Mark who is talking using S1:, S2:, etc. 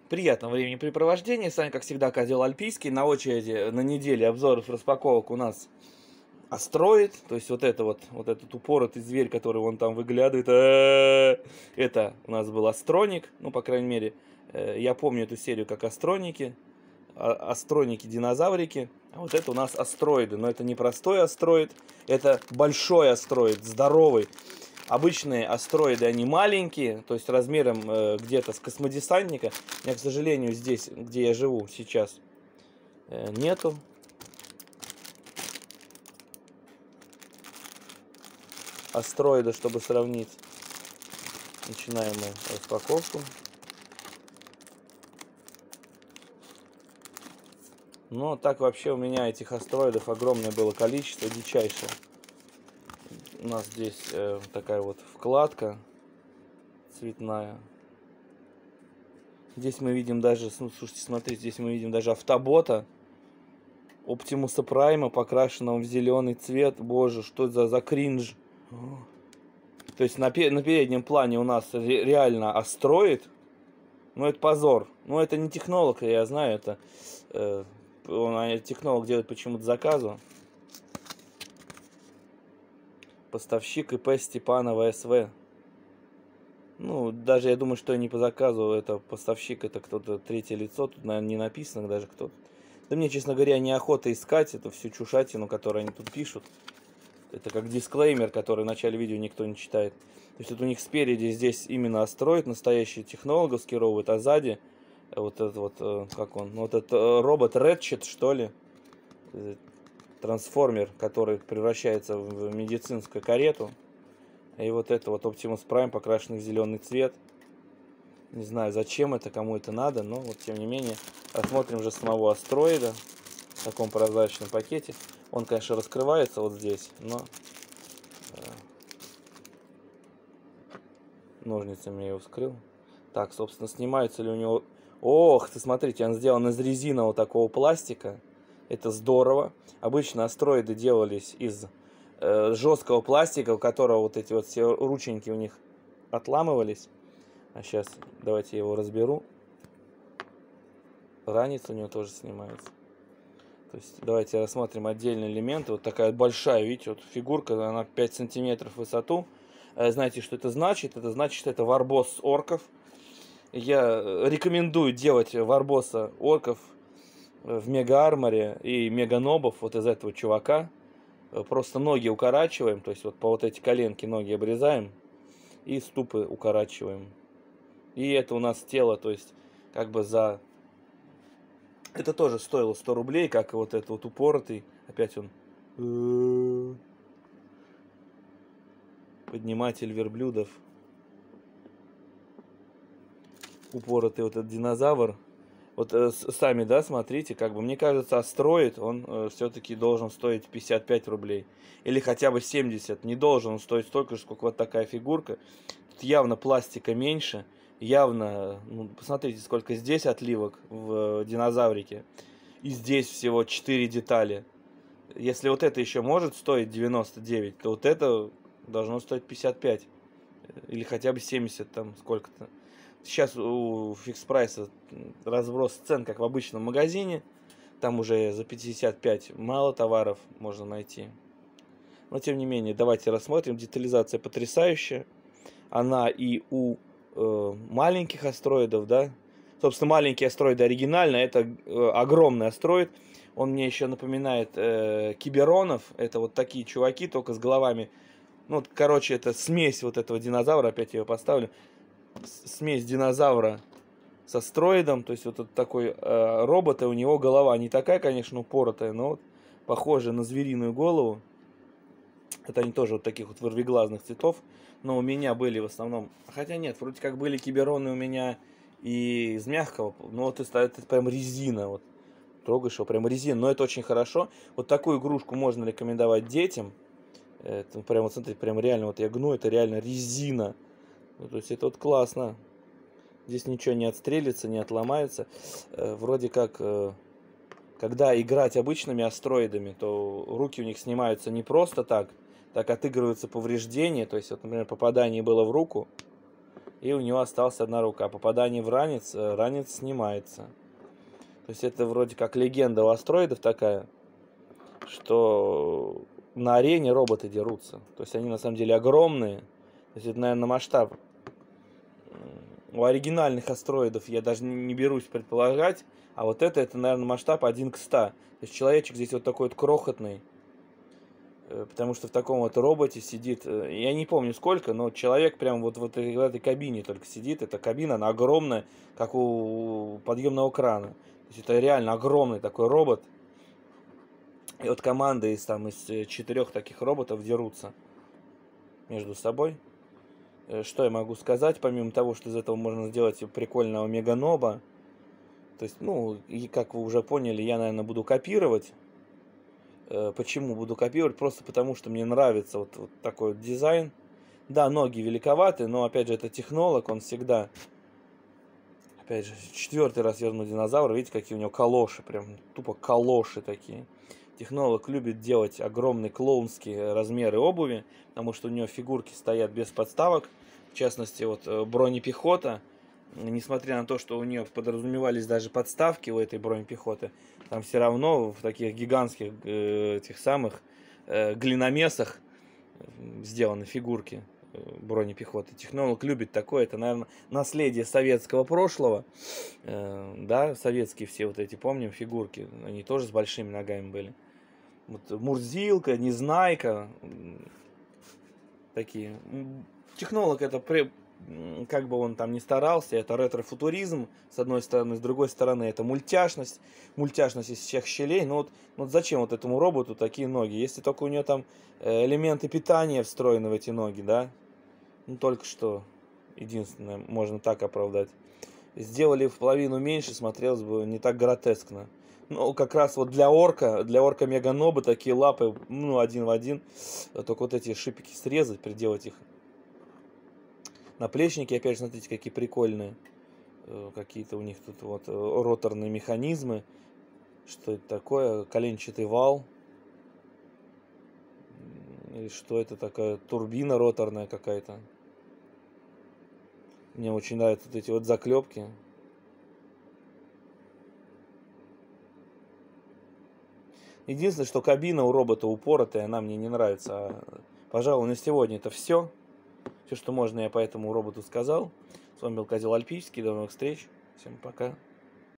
S1: Приятного времяпрепровождения. С вами, как всегда, Козел Альпийский. На очереди на неделе обзоров распаковок у нас Астроид. То есть вот этот упоротый зверь, который вон там выглядывает. Это у нас был Астроник. Ну, по крайней мере, я помню эту серию как Астроники. Астроники-динозаврики. А вот это у нас Астроиды. Но это не простой Астроид. Это большой Астроид, здоровый. Обычные астроиды, они маленькие, то есть размером где-то с космодесантника. У меня, к сожалению, здесь, где я живу сейчас, нету. Астроида, чтобы сравнить. Начинаем мы распаковку. Но так вообще у меня этих астроидов огромное было количество, дичайшее. У нас здесь такая вот вкладка цветная. Здесь мы видим даже, ну, слушайте, смотрите, здесь мы видим даже автобота. Оптимуса Прайма, покрашенного в зеленый цвет. Боже, что это за кринж. То есть на переднем плане у нас реально Астроид. Ну, это позор. Ну, это не технолог, я знаю, это технолог делает почему-то заказу. Поставщик ИП Степанова СВ. Ну, даже я думаю, что не по заказу, это поставщик, это кто-то третье лицо, тут, наверное, не написано даже кто-то. Да мне, честно говоря, неохота искать эту всю чушатину, которую они тут пишут. Это как дисклеймер, который в начале видео никто не читает. То есть вот у них спереди здесь именно Астроид, настоящий технологовский робот, а сзади вот этот вот, как он, вот этот робот Редчет, что ли, трансформер, который превращается в медицинскую карету. И вот это вот Optimus Prime, покрашенный в зеленый цвет. Не знаю, зачем это, кому это надо, но вот тем не менее. Рассмотрим же самого Астроида в таком прозрачном пакете. Он, конечно, раскрывается вот здесь, но ножницами я его вскрыл. Так, собственно, снимается ли у него... Ох, ты смотрите, он сделан из резинового такого пластика. Это здорово. Обычно астроиды делались из жесткого пластика, у которого вот эти вот все рученьки у них отламывались. А сейчас давайте я его разберу. Ранец у него тоже снимается. То есть давайте рассмотрим отдельные элементы. Вот такая большая, видите, вот фигурка, она 5 сантиметров в высоту. Знаете, что это значит? Это значит, что это варбосс орков. Я рекомендую делать варбосса орков в мега-арморе и мега-нобов вот из этого чувака. Просто ноги укорачиваем, то есть вот по вот эти коленки ноги обрезаем и ступы укорачиваем. И это у нас тело, то есть как бы за... Это тоже стоило 100 рублей, как и вот этот вот упоротый. Опять он... Подниматель верблюдов. Упоротый вот этот динозавр. Вот сами, да, смотрите, как бы, мне кажется, Астроид, он все-таки должен стоить 55 рублей. Или хотя бы 70. Не должен он стоить столько же, сколько вот такая фигурка. Тут явно пластика меньше. Явно, ну, посмотрите, сколько здесь отливок в динозаврике. И здесь всего 4 детали. Если вот это еще может стоить 99, то вот это должно стоить 55. Или хотя бы 70, там сколько-то. Сейчас у фикс прайса разброс цен, как в обычном магазине. Там уже за 55 мало товаров можно найти. Но тем не менее, давайте рассмотрим. Детализация потрясающая. Она и у маленьких астроидов, да. Собственно, маленький астроид оригинально. Это огромный астроид. Он мне еще напоминает киберонов. Это вот такие чуваки, только с головами. Ну, короче, это смесь вот этого динозавра. Опять я его поставлю. Смесь динозавра с астроидом, то есть вот такой робот, и у него голова не такая, конечно, упоротая, но вот похожая на звериную голову. Это они тоже вот таких вот вырвиглазных цветов, но у меня были в основном, хотя нет, вроде как были кибероны у меня и из мягкого, но вот это прям резина, вот трогаешь его, прям резина, но это очень хорошо. Вот такую игрушку можно рекомендовать детям. Это прям вот смотрите, прям реально, вот я гну, это реально резина. Ну, то есть это вот классно. Здесь ничего не отстрелится, не отломается. Вроде как, когда играть обычными астроидами, то руки у них снимаются не просто так, так отыгрываются повреждения. То есть, вот, например, попадание было в руку. и у него осталась одна рука. Попадание в ранец, ранец снимается. То есть это вроде как легенда у астероидов такая, что на арене роботы дерутся. То есть они на самом деле огромные. То есть это, наверное, масштаб. У оригинальных астероидов я даже не берусь предполагать. А вот это, наверное, масштаб 1 к 100. То есть человечек здесь вот такой вот крохотный. Потому что в таком вот роботе сидит, я не помню сколько, но человек прям вот в этой кабине только сидит. Эта кабина, она огромная, как у подъемного крана. То есть это реально огромный такой робот. И вот команды из 4 таких роботов дерутся между собой. Что я могу сказать, помимо того, что из этого можно сделать прикольного меганоба. То есть, ну, и как вы уже поняли, я, наверное, буду копировать. Почему буду копировать? Просто потому, что мне нравится вот такой вот дизайн. Да, ноги великоваты, но, опять же, это технолог, он всегда... Опять же, 4-й раз верну динозавра, видите, какие у него калоши, прям тупо калоши такие. Технолог любит делать огромные клоунские размеры обуви, потому что у него фигурки стоят без подставок. В частности, вот бронепехота, несмотря на то, что у нее подразумевались даже подставки у этой бронепехоты, там все равно в таких гигантских этих самых глиномесах сделаны фигурки бронепехоты. Технолог любит такое, это, наверное, наследие советского прошлого. Да, советские все вот эти, помним, фигурки, они тоже с большими ногами были. Вот Мурзилка, Незнайка, такие. Технолог это, как бы он там ни старался, это ретро-футуризм, с одной стороны, с другой стороны, это мультяшность из всех щелей. Ну вот зачем вот этому роботу такие ноги, если только у него там элементы питания встроены в эти ноги, да? Ну, только что, единственное, можно так оправдать. Сделали в половину меньше, смотрелось бы не так гротескно. Ну, как раз вот для орка меганоба такие лапы, ну, один в один. Только вот эти шипики срезать, приделать их. Наплечники, опять же, смотрите, какие прикольные. Какие-то у них тут вот роторные механизмы. Что это такое? Коленчатый вал. Или что это такая? Турбина роторная какая-то. Мне очень нравятся вот эти вот заклепки. Единственное, что кабина у робота упоротая, она мне не нравится. Пожалуй, на сегодня это все. Все, что можно, я по этому роботу сказал. С вами был Козел Альпийский. До новых встреч. Всем пока.